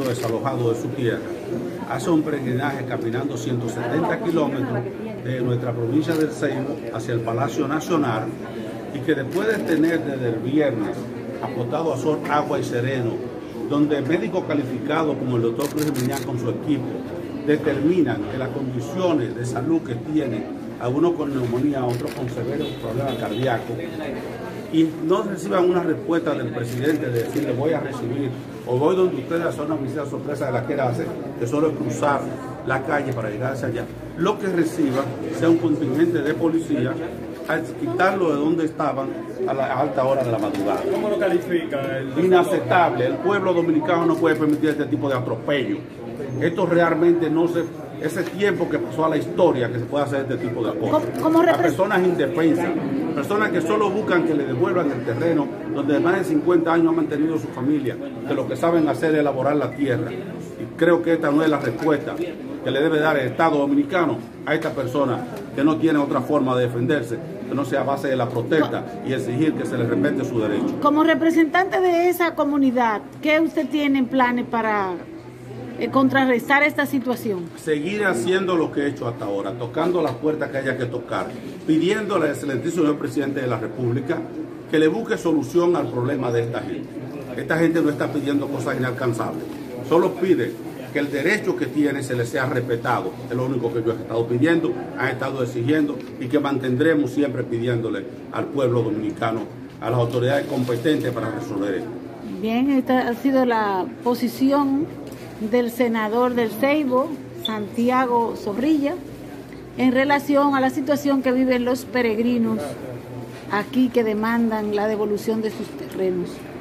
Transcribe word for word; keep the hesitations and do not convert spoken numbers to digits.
desalojado de su tierra, hace un peregrinaje caminando ciento setenta kilómetros de nuestra provincia del Ceibo hacia el Palacio Nacional, y que después de tener desde el viernes acostado a sol, agua y sereno, donde médicos calificados como el doctor Cruz Miñán con su equipo determinan que las condiciones de salud que tienen, algunos con neumonía, otros con severos problemas cardíacos, y no reciban una respuesta del presidente de decirle voy a recibir o voy donde ustedes a hacer una visita sorpresa de la que él hace, que solo es cruzar la calle para llegar hacia allá, lo que reciban sea un contingente de policía a quitarlo de donde estaban a la alta hora de la madrugada. ¿Cómo lo califica? El Inaceptable. El pueblo dominicano no puede permitir este tipo de atropello. Esto realmente no se... Ese tiempo que pasó a la historia que se puede hacer este tipo de cosas. ¿Cómo, cómo a personas indefensas, personas que solo buscan que le devuelvan el terreno donde más de cincuenta años han mantenido su familia, que lo que saben hacer es elaborar la tierra. Y creo que esta no es la respuesta que le debe dar el Estado dominicano a esta persona que no tiene otra forma de defenderse, que no sea a base de la protesta y exigir que se le respete su derecho. Como representante de esa comunidad, ¿qué usted tiene en planes para eh, contrarrestar esta situación? Seguir haciendo lo que he hecho hasta ahora, tocando las puertas que haya que tocar, pidiéndole al excelentísimo señor presidente de la República que le busque solución al problema de esta gente. Esta gente no está pidiendo cosas inalcanzables, solo pide que el derecho que tiene se le sea respetado. Es lo único que yo he estado pidiendo, han estado exigiendo y que mantendremos siempre pidiéndole al pueblo dominicano, a las autoridades competentes para resolver esto. Bien, esta ha sido la posición del senador del Ceibo, Santiago Zorrilla, en relación a la situación que viven los peregrinos aquí que demandan la devolución de sus terrenos.